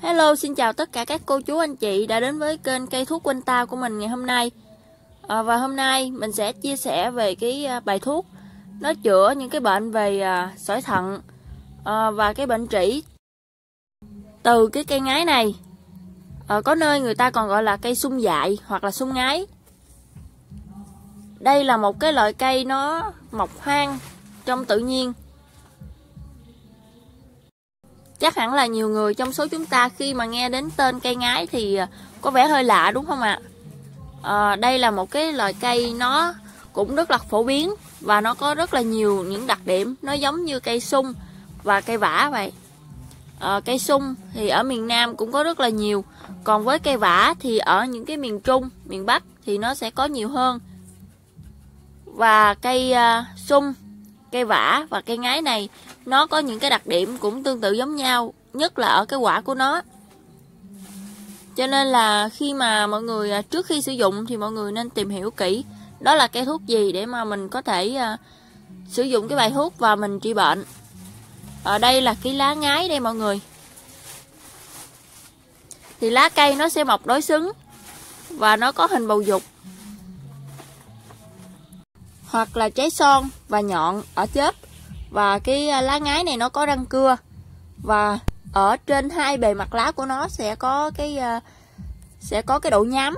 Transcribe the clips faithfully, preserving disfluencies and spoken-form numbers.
Hello, xin chào tất cả các cô chú anh chị đã đến với kênh cây thuốc Quanh Tao của mình ngày hôm nay. à, Và hôm nay mình sẽ chia sẻ về cái bài thuốc nó chữa những cái bệnh về à, sỏi thận à, và cái bệnh trĩ từ cái cây ngái này. à, Có nơi người ta còn gọi là cây sung dại hoặc là sung ngái. Đây là một cái loại cây nó mọc hoang trong tự nhiên. Chắc hẳn là nhiều người trong số chúng ta khi mà nghe đến tên cây ngái thì có vẻ hơi lạ, đúng không ạ? À, đây là một cái loại cây nó cũng rất là phổ biến và nó có rất là nhiều những đặc điểm. Nó giống như cây sung và cây vả vậy. à, Cây sung thì ở miền Nam cũng có rất là nhiều. Còn với cây vả thì ở những cái miền Trung, miền Bắc thì nó sẽ có nhiều hơn. Và cây uh, sung, cây vả và cây ngái này nó có những cái đặc điểm cũng tương tự giống nhau, nhất là ở cái quả của nó. Cho nên là khi mà mọi người trước khi sử dụng thì mọi người nên tìm hiểu kỹ đó là cây thuốc gì để mà mình có thể uh, sử dụng cái bài thuốc và mình trị bệnh. Ở đây là cái lá ngái đây mọi người. Thì lá cây nó sẽ mọc đối xứng và nó có hình bầu dục hoặc là trái son và nhọn ở chớp. Và cái lá ngái này nó có răng cưa, và ở trên hai bề mặt lá của nó sẽ có cái sẽ có cái độ nhám.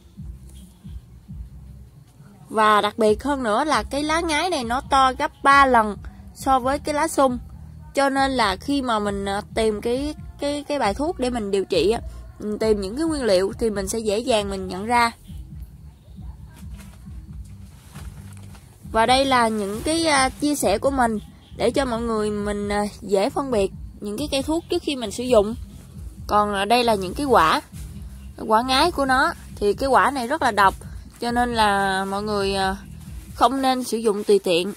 Và đặc biệt hơn nữa là cái lá ngái này nó to gấp ba lần so với cái lá sung. Cho nên là khi mà mình tìm cái cái cái bài thuốc để mình điều trị, mình tìm những cái nguyên liệu thì mình sẽ dễ dàng mình nhận ra. Và đây là những cái uh, chia sẻ của mình để cho mọi người mình uh, dễ phân biệt những cái cây thuốc trước khi mình sử dụng. Còn uh, đây là những cái quả quả ngái của nó. Thì cái quả này rất là độc, cho nên là mọi người uh, không nên sử dụng tùy tiện.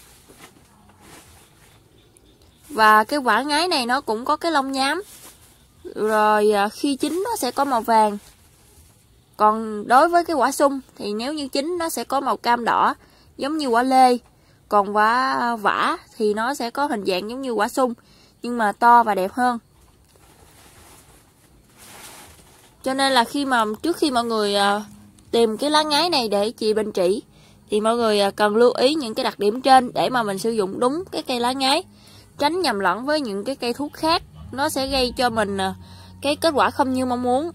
Và cái quả ngái này nó cũng có cái lông nhám, rồi uh, khi chín nó sẽ có màu vàng. Còn đối với cái quả sung thì nếu như chín nó sẽ có màu cam đỏ giống như quả lê. Còn quả vả thì nó sẽ có hình dạng giống như quả sung nhưng mà to và đẹp hơn. Cho nên là khi mà trước khi mọi người tìm cái lá ngái này để trị bệnh trĩ thì mọi người cần lưu ý những cái đặc điểm trên để mà mình sử dụng đúng cái cây lá ngái, tránh nhầm lẫn với những cái cây thuốc khác. Nó sẽ gây cho mình cái kết quả không như mong muốn.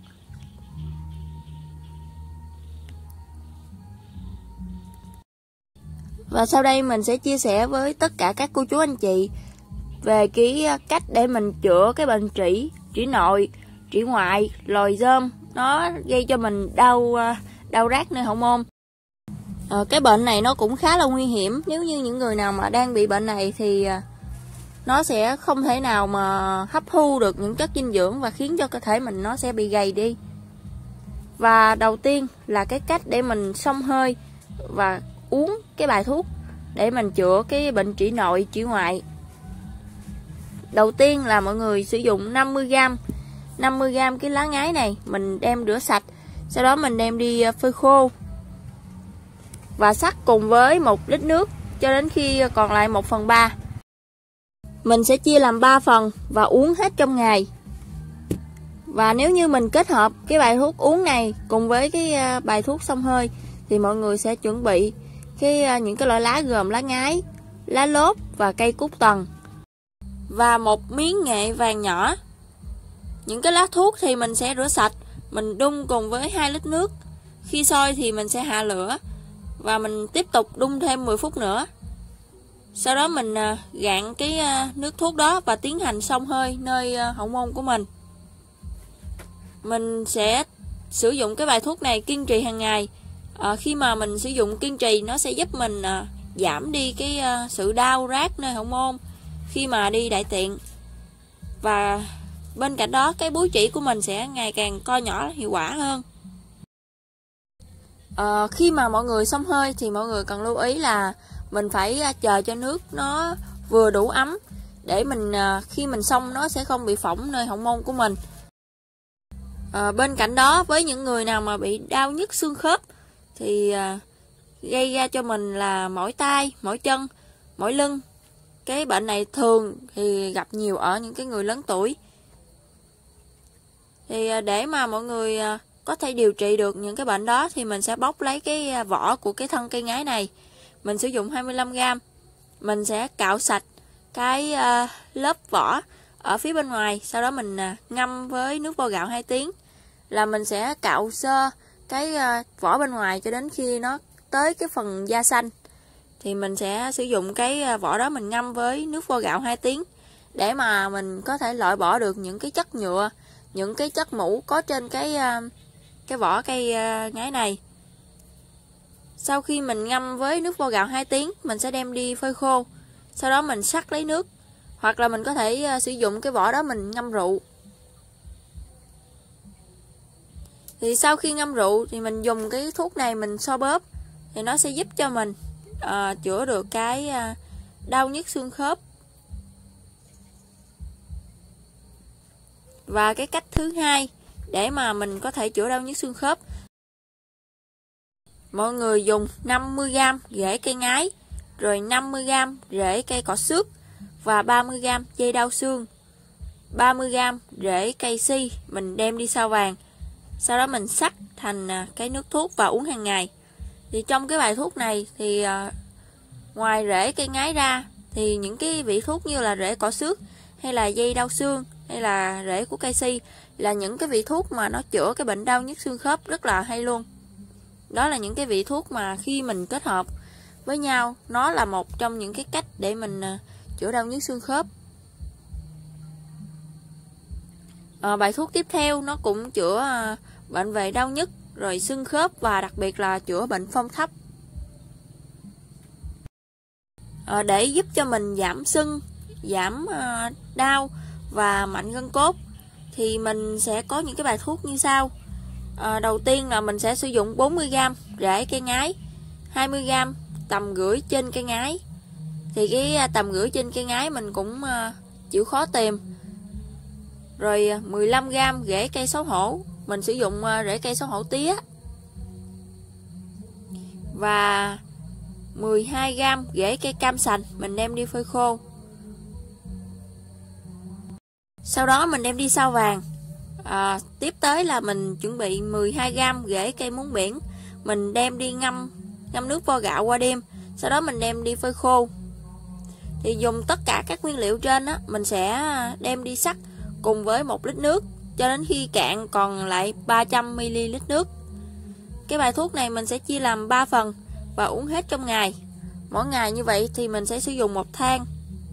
Và sau đây mình sẽ chia sẻ với tất cả các cô chú anh chị về cái cách để mình chữa cái bệnh trĩ, trĩ nội, trĩ ngoại, lồi rơm. Nó gây cho mình đau đau rát nơi hậu môn. à, Cái bệnh này nó cũng khá là nguy hiểm. Nếu như những người nào mà đang bị bệnh này thì nó sẽ không thể nào mà hấp thu được những chất dinh dưỡng và khiến cho cơ thể mình nó sẽ bị gầy đi. Và đầu tiên là cái cách để mình xông hơi và uống cái bài thuốc để mình chữa cái bệnh trĩ nội, trĩ ngoại. Đầu tiên là mọi người sử dụng năm mươi gam năm mươi gam cái lá ngái này, mình đem rửa sạch, sau đó mình đem đi phơi khô và sắc cùng với một lít nước cho đến khi còn lại một phần ba. Mình sẽ chia làm ba phần và uống hết trong ngày. Và nếu như mình kết hợp cái bài thuốc uống này cùng với cái bài thuốc xông hơi thì mọi người sẽ chuẩn bị cái những cái loại lá gồm lá ngái, lá lốt và cây cúc tần và một miếng nghệ vàng nhỏ. Những cái lá thuốc thì mình sẽ rửa sạch, mình đun cùng với hai lít nước. Khi sôi thì mình sẽ hạ lửa và mình tiếp tục đun thêm mười phút nữa. Sau đó mình gạn cái nước thuốc đó và tiến hành xông hơi nơi hậu môn của mình. Mình sẽ sử dụng cái bài thuốc này kiên trì hàng ngày. À, khi mà mình sử dụng kiên trì nó sẽ giúp mình à, giảm đi cái à, sự đau rát nơi hậu môn khi mà đi đại tiện. Và bên cạnh đó cái búi trĩ của mình sẽ ngày càng co nhỏ hiệu quả hơn. à, Khi mà mọi người xông hơi thì mọi người cần lưu ý là mình phải chờ cho nước nó vừa đủ ấm để mình à, khi mình xông nó sẽ không bị phỏng nơi hậu môn của mình. à, Bên cạnh đó với những người nào mà bị đau nhức xương khớp thì à, gây ra cho mình là mỏi tay, mỏi chân, mỏi lưng. Cái bệnh này thường thì gặp nhiều ở những cái người lớn tuổi. Thì để mà mọi người có thể điều trị được những cái bệnh đó thì mình sẽ bóc lấy cái vỏ của cái thân cây ngái này. Mình sử dụng hai mươi lăm gam. Mình sẽ cạo sạch cái lớp vỏ ở phía bên ngoài, sau đó mình ngâm với nước vo gạo hai tiếng. Là mình sẽ cạo sơ cái vỏ bên ngoài cho đến khi nó tới cái phần da xanh. Thì mình sẽ sử dụng cái vỏ đó mình ngâm với nước vo gạo hai tiếng để mà mình có thể loại bỏ được những cái chất nhựa, những cái chất mủ có trên cái cái vỏ cây ngái này. Sau khi mình ngâm với nước vo gạo hai tiếng, mình sẽ đem đi phơi khô. Sau đó mình sắc lấy nước, hoặc là mình có thể sử dụng cái vỏ đó mình ngâm rượu. Thì sau khi ngâm rượu thì mình dùng cái thuốc này mình xoa bóp thì nó sẽ giúp cho mình uh, chữa được cái uh, đau nhức xương khớp. Và cái cách thứ hai để mà mình có thể chữa đau nhức xương khớp, mọi người dùng năm mươi gam rễ cây ngái, rồi năm mươi gam rễ cây cỏ xước và ba mươi gam dây đau xương, ba mươi gam rễ cây si mình đem đi sao vàng. Sau đó mình sắc thành cái nước thuốc và uống hàng ngày. Thì trong cái bài thuốc này thì uh, ngoài rễ cây ngái ra thì những cái vị thuốc như là rễ cỏ xước hay là dây đau xương hay là rễ của cây si là những cái vị thuốc mà nó chữa cái bệnh đau nhức xương khớp rất là hay luôn. Đó là những cái vị thuốc mà khi mình kết hợp với nhau, nó là một trong những cái cách để mình uh, chữa đau nhức xương khớp. À, bài thuốc tiếp theo nó cũng chữa uh, bệnh về đau nhức, rồi xương khớp và đặc biệt là chữa bệnh phong thấp. À, để giúp cho mình giảm sưng, giảm uh, đau và mạnh gân cốt thì mình sẽ có những cái bài thuốc như sau. À, đầu tiên là mình sẽ sử dụng bốn mươi gam rễ cây ngái, hai mươi gam tầm rưỡi trên cây ngái. Thì cái tầm rưỡi trên cây ngái mình cũng uh, chịu khó tìm. Rồi mười lăm gam rễ cây xấu hổ, mình sử dụng uh, rễ cây xấu hổ tía. Và mười hai gam rễ cây cam sành, mình đem đi phơi khô. Sau đó mình đem đi sao vàng. À, tiếp tới là mình chuẩn bị mười hai gam rễ cây muống biển, mình đem đi ngâm ngâm nước vo gạo qua đêm. Sau đó mình đem đi phơi khô. Thì dùng tất cả các nguyên liệu trên á, mình sẽ đem đi sắc cùng với một lít nước cho đến khi cạn còn lại ba trăm mi li lít nước. Cái bài thuốc này mình sẽ chia làm ba phần và uống hết trong ngày. Mỗi ngày như vậy thì mình sẽ sử dụng một thang.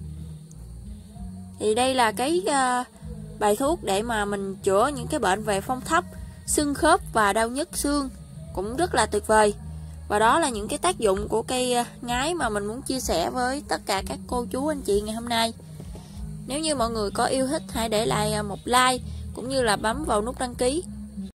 Thì đây là cái uh, bài thuốc để mà mình chữa những cái bệnh về phong thấp, xương khớp và đau nhức xương, cũng rất là tuyệt vời. Và đó là những cái tác dụng của cây ngái mà mình muốn chia sẻ với tất cả các cô chú anh chị ngày hôm nay. Nếu như mọi người có yêu thích, hãy để lại một like cũng như là bấm vào nút đăng ký